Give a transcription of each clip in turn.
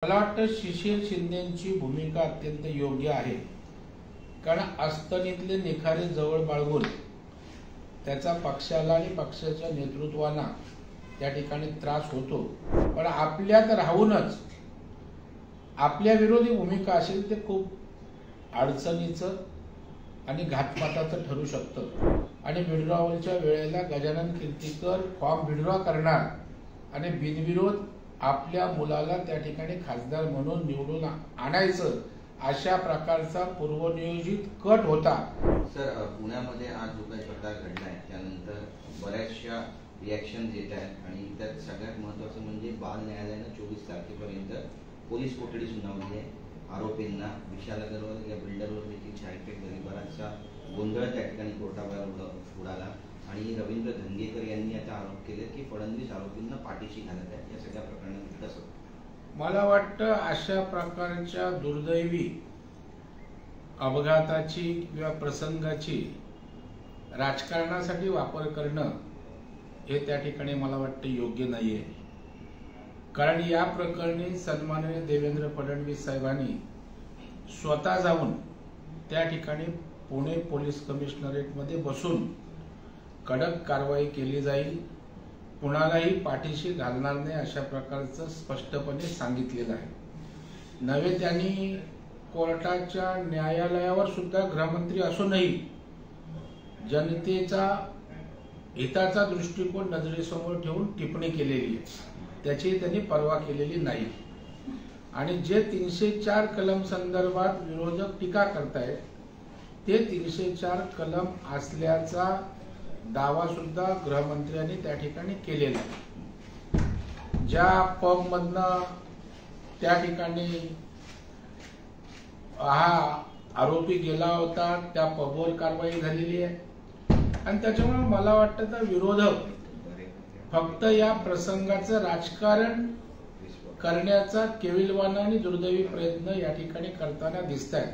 मला वाटतं शिशिर शिंदेची भूमिका अत्यंत योग्य आहे, कारण अस्तनीतले निखारे जवळ बाळगून त्याचा पक्षाला आणि पक्षाच्या नेतृत्वाला त्या ठिकाणी त्रास होतो, पण आपल्यात राहूनच आपल्या विरोधी भूमिका असेल ते खूप अडचणीचं आणि घातपाताचं ठरू शकतं। आणि विड्रॉवलच्या वेळेला गजानन कीर्तीकर फॉर्म विड्रॉ करणार आणि बिनविरोध आपल्या मुलाला त्या ठिकाणी खासदार म्हणून निवडून आणायचं अशा प्रकारचा पूर्वनियोजित कट होता। सर, पुण्यामध्ये आज जो काही प्रकार घडलाय त्यानंतर बऱ्याचशा रिॲक्शन येत आहेत आणि त्यात सगळ्यात महत्त्वाचं म्हणजे बाल न्यायालयानं 24 तारखेपर्यंत पोलीस कोठडी सुनावली आहे। आरोपींना विशाल अग्रवाल या बिल्डरवर देखील छायपेट झाली, बराचसा गोंधळ त्या ठिकाणी कोर्टाबाहेर उडाला आणि रवींद्र धंगेकर यांनी आता आरोप केले की फडणवीस आरोपींना पाठीशी घालत आहेत। या सगळ्या प्रकरणात कसं मला वाटतं अशा प्रकारच्या दुर्दैवी अपघाताची किंवा प्रसंगाची राजकारणासाठी वापर करणं हे त्या ठिकाणी मला वाटतं योग्य नाहीये, कारण या प्रकरणी सन्माननीय देवेंद्र फडणवीस साहेबांनी स्वतः जाऊन त्या ठिकाणी पुणे पोलीस कमिशनरेटमध्ये बसून कडक कारवाई केली जाईल, कुणालाही पाठीशी घालणार नाही अशा प्रकारचं स्पष्टपणे सांगितलेलं आहे। नवे त्यांनी कोर्टाच्या न्यायालयावर सुद्धा गृहमंत्री असूनही जनतेचा हिताचा दृष्टिकोन नजरेसमोर ठेवून टिप्पणी केलेली आहे, त्याची त्यांनी पर्वा केलेली नाही। आणि जे 304 कलम संदर्भात विरोधक टीका करतायत ते 304 कलम असल्याचा दावा सुद्धा गृहमंत्र्यांनी त्या ठिकाणी केलेला आहे। ज्या पब मधनं त्या ठिकाणी हा आरोपी गेला होता त्या पबवर कारवाई झालेली आहे आणि त्याच्यामुळे मला वाटतं तर विरोधक फक्त या प्रसंगाचं राजकारण करण्याचा केविलवाणा आणि दुर्दैवी प्रयत्न या ठिकाणी करताना दिसत आहेत।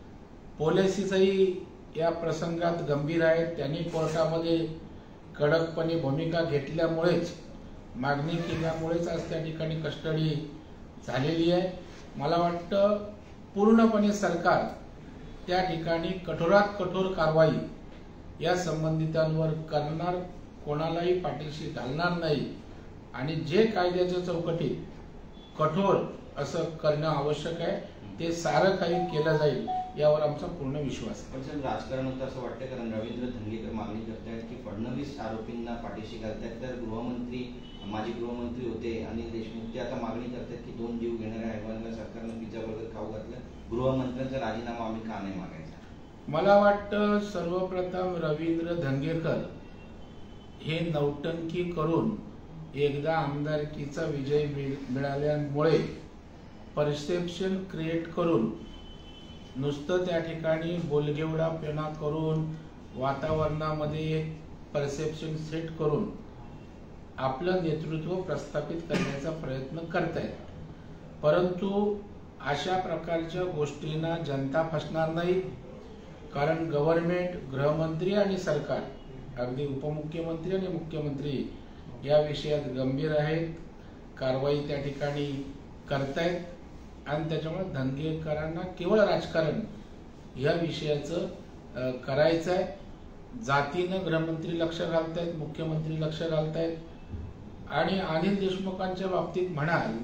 पोलिसही या प्रसंगात गंभीर आहेत, त्यांनी कोर्टामध्ये कडकपणे भूमिका घेतल्यामुळेच मागणी केल्यामुळेच आज त्या ठिकाणी कस्टडी झालेली आहे। मला वाटतं पूर्णपणे सरकार त्या ठिकाणी कठोरात कठोर कारवाई या संबंधितांवर करणार, कोणालाही पाठीशी घालणार नाही आणि जे कायद्याच्या चौकटीत कठोर असं करणं आवश्यक आहे ते सारं काही केलं जाईल यावर आमचा पूर्ण विश्वास आहे। पण सर, राजकारण होतं असं वाटतं, कारण रवींद्र धंगेकर मागणी करतायत की फडणवीस आरोपींना पाठीशी घालतायत, तर गृहमंत्री माजी गृहमंत्री होते अनिल देशमुख ते आता मागणी करतात की 2 जीव घेणाऱ्या अहवालाला सरकारनं पिझ्झा बर्गर खाऊ घातलं, गृहमंत्र्यांचा राजीनामा आम्ही का नाही मागायचा? मला वाटतं सर्वप्रथम रवींद्र धंगेकर हे नौटंकी करून एकदा आमदारकीचा विजय मिळाल्यामुळे परसेप्शन क्रिएट करून नुसतं त्या ठिकाणी बोलगेवडापणा करून वातावरणामध्ये एक परसेप्शन सेट करून आपलं नेतृत्व प्रस्थापित करण्याचा प्रयत्न करतायत, परंतु अशा प्रकारच्या गोष्टींना जनता फसणार नाही, कारण गव्हर्नमेंट, गृहमंत्री आणि सरकार, अगदी उपमुख्यमंत्री आणि मुख्यमंत्री या विषयात गंभीर आहेत, कारवाई त्या ठिकाणी करतायत आणि त्याच्यामुळे धंगेकरांना केवळ राजकारण या विषयाचं करायचं आहे। जातीनं गृहमंत्री लक्ष घालतायत, मुख्यमंत्री लक्ष घालतायत आणि अनिल देशमुखांच्या बाबतीत म्हणाल,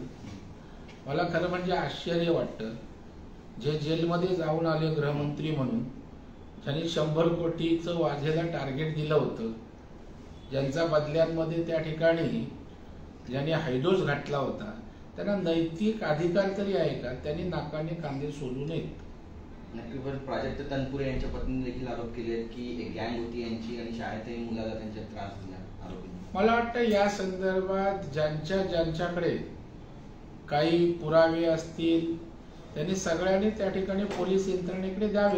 मला खरं म्हणजे आश्चर्य वाटतं, जे जेलमध्ये जाऊन आले गृहमंत्री म्हणून, ज्यांनी 100 कोटीचं वाझेला टार्गेट दिलं होतं, ज्यांचा बदल्यांमध्ये त्या ठिकाणी ज्यांनी हैदोस घातला होता, त्यांना नैतिक अधिकार तरी आहे का? त्यांनी नाकाने कांदे सोडू नयेत। नक्की। पण प्राजक्त तनपुरे यांच्या पत्नीने देखील आरोप केले की एक गँग होती यांची आणि शाळेतही मुलाला त्यांच्या त्रास दिला आरोपींनी। मला वाटतं या संदर्भात ज्यांच्याकडे काही पुरावे असतील त्यांनी सगळ्यांनी त्या ठिकाणी पोलीस यंत्रणेकडे द्यावे,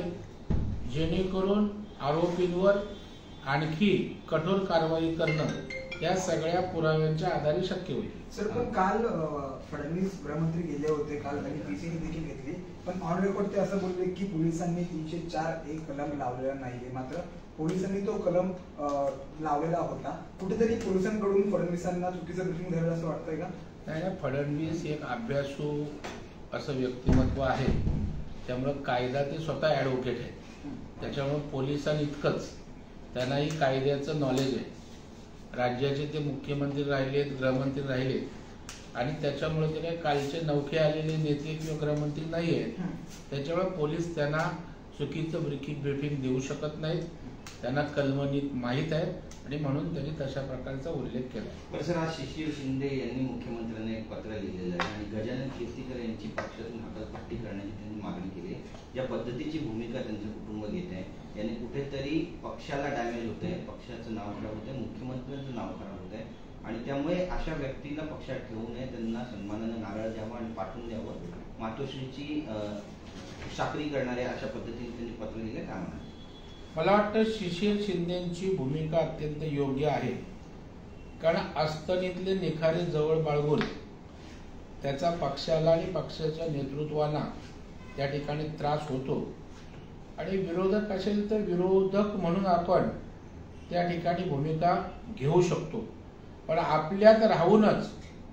जेणेकरून आरोपींवर आणखी कठोर कारवाई करणं या सगळ्या पुराव्यांच्या आधारे शक्य होईल। सर, पण काल फडणवीस गृहमंत्री गेले होते, काल त्यांनी पीसीसी देखील घेतली, पण ऑन रेकॉर्ड ते असं बोलले की पोलिसांनी 304 कलम लावलेला नाहीये, मात्र पोलिसांनी तो कलम लावलेला होता। कुठेतरी पोलिसांकडून फडणवीसांना चुकीचं ब्रीफिंग झालं असं वाटतंय का? नाही, फडणवीस एक अभ्यासू असं व्यक्तिमत्व आहे, त्यामुळं कायदा ते स्वतः ॲडव्होकेट आहे, त्याच्यामुळं पोलिसांइतकंच त्यांनाही कायद्याचं नॉलेज आहे. राज्याचे ते मुख्यमंत्री राहिलेत, गृहमंत्री राहिलेत आणि त्याच्यामुळे ते काही कालचे नौखे आलेले नेते किंवा गृहमंत्री नाही आहेत. त्याच्यामुळे पोलीस त्यांना चुकीचं ब्रीफिंग देऊ शकत नाहीत. त्यांना कलमनीत माहीत आहे आणि म्हणून त्यांनी तशा प्रकारचा उल्लेख केला. पण सर, आज शिशिर शिंदे यांनी मुख्यमंत्र्यांना एक पत्र लिहिलेलं आहे आणि गजानन कीर्तीकर यांची पक्षातून हकालपट्टी करण्याची त्यांनी मागणी केली आहे. ज्या पद्धतीची भूमिका त्यांचं कुटुंब घेत आहे याने कुठेतरी पक्षाला डॅमेज होत आहे, पक्षाचं नाव खराब होत आहे, मुख्यमंत्र्यांचं नाव खराब होत आहे आणि त्यामुळे अशा व्यक्तीला पक्षात ठेवू नये, त्यांना सन्मानानं नारळ द्यावा आणि पाठवून द्यावं. मातोश्रीची साखरी करणाऱ्या अशा पद्धतीने त्यांनी पत्र लिहिलं. काय म्हणा? मला वाटतं शिशिर शिंदेची भूमिका अत्यंत योग्य आहे, कारण अस्तनीतले निखारे जवळ बाळगून त्याचा पक्षाला आणि पक्षाच्या नेतृत्वाला त्या ठिकाणी त्रास होतो आणि विरोधक असेल तर विरोधक म्हणून आपण त्या ठिकाणी भूमिका घेऊ शकतो. पण आपल्यात राहूनच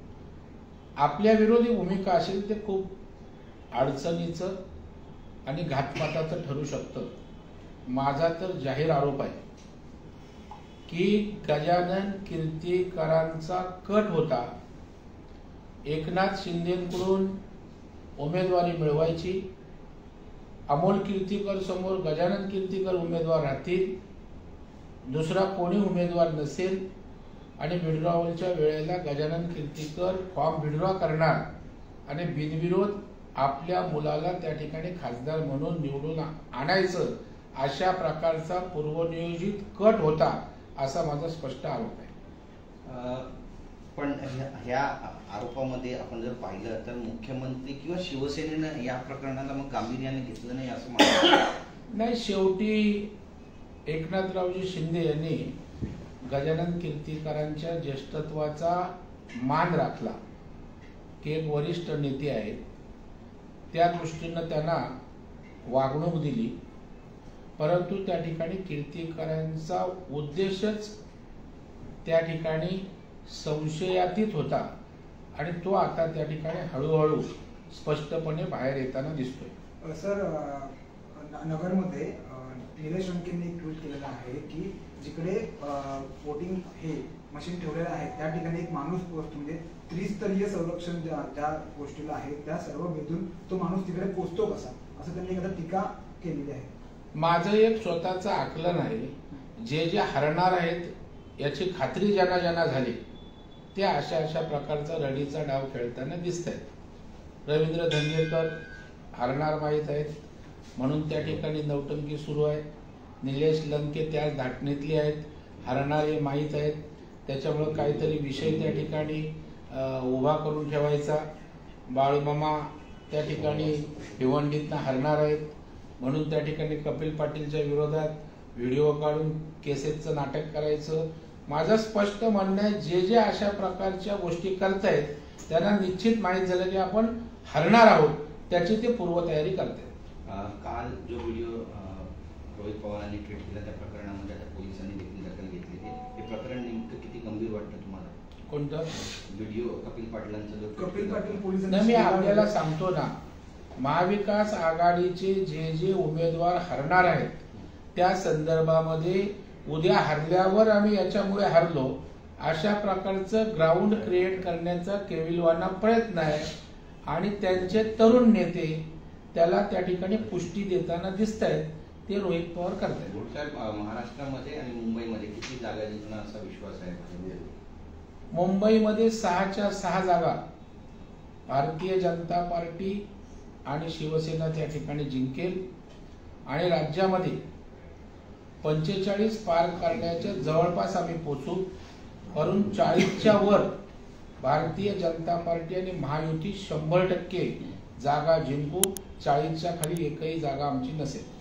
आपल्या विरोधी भूमिका असेल ते खूप अडचणीचं आणि घातपाताचं ठरू शकतं. माझा तर जाहीर आरोप आहे की गजानन कीर्तीकरांचा कट होता. एकनाथ शिंदेकडून उमेदवारी मिळवायची, अमोल कीर्तीकर समोर गजानन कीर्तीकर उमेदवार राहतील, दुसरा कोणी उमेदवार नसेल आणि विड्रॉवलच्या वेळेला गजानन कीर्तीकर फॉर्म विड्रॉ करणार आणि बिनविरोध आपल्या मुलाला त्या ठिकाणी खासदार म्हणून निवडून आणायचं, अशा प्रकारचा पूर्वनियोजित कट होता असा माझा स्पष्ट आरोप आहे. पण ह्या आरोपामध्ये आपण जर पाहिलं तर मुख्यमंत्री किंवा शिवसेनेनं या प्रकरणाला मग गांभीर्याने घेतलं नाही असं म्हणतात. नाही, शेवटी एकनाथरावजी शिंदे यांनी गजानन कीर्तीकरांच्या ज्येष्ठत्वाचा मान राखला की एक वरिष्ठ नेते आहेत, त्या दृष्टीनं त्यांना वागणूक दिली. परंतु त्या ठिकाणी कीर्तीकरांचा उद्देशच त्या ठिकाणी संशयातीत होता आणि तो आता त्या ठिकाणी हळूहळू स्पष्टपणे बाहेर येताना दिसतोय. सर, नगरमध्ये निलेश लंकेंनी एक ट्विट केलेलं आहे की जिकडे वोटिंग हे मशीन ठेवलेलं आहे त्या ठिकाणी एक माणूस पोहोचतो, म्हणजे त्रिस्तरीय संरक्षण ज्या गोष्टीला आहे त्या सर्व भेदून तो माणूस तिकडे पोहोचतो कसा, असं त्यांनी एखादा टीका केलेली आहे. माझं एक स्वतःचं आकलन आहे. जे हरणार आहेत याची खात्री ज्यांना ज्यांना झाली ते अशा प्रकारचा रडीचा डाव खेळताना दिसत आहेत. रवींद्र धंगेकर हरणार माहीत आहेत म्हणून त्या ठिकाणी नौटंकी सुरू आहे. निलेश लंके त्या धाटणीतले आहेत, हरणारे माहीत आहेत, त्याच्यामुळे काहीतरी विषय त्या ठिकाणी उभा करून ठेवायचा. बाळूमामा त्या ठिकाणी भिवंडीतनं हरणार आहेत म्हणून त्या ठिकाणी कपिल पाटीलच्या विरोधात व्हिडिओ काढून केसेसचं नाटक करायचं. माझं स्पष्ट म्हणणं आहे, जे अशा प्रकारच्या गोष्टी करतायत त्यांना निश्चित माहीत झालं की आपण हरणार आहोत, त्याची ते पूर्वतयारी करतायत. काल जो व्हिडिओ रोहित पवारांनी ट्विट केला त्या प्रकरणामध्ये आता पोलिसांनी देखील दखल घेतली. हे प्रकरण नेमकं किती गंभीर वाटतं तुम्हाला? कोणतं व्हिडिओ? कपिल पाटलांचा जो कपिल पाटील पोलिसांनी मी आपल्याला सांगतो ना, महाविकास आघाडीचे जे उमेदवार हरणार आहेत त्या संदर्भामध्ये उद्या हरल्यावर आम्ही याच्यामुळे हरलो अशा प्रकारचं ग्राउंड क्रिएट करण्याचा केविलवाना प्रयत्न आहे आणि त्यांचे तरुण नेते त्याला त्या ठिकाणी पुष्टी देताना दिसत आहेत. ते रोहित पवार करतायत. साहेब, महाराष्ट्रामध्ये आणि मुंबईमध्ये किती जागा जिंकणार असा विश्वास आहे? मुंबईमध्ये 6च्या 6 जागा भारतीय जनता पार्टी आणि शिवसेना त्या ठिकाणी जिंकेल आणि राज्यामध्ये 45 पार करण्याच्या जवळपास आम्ही पोहोचू. वरून 40च्या वर भारतीय जनता पार्टी आणि महायुती 100% जागा जिंकू. 40च्या खाली एकही जागा आमची नसेल.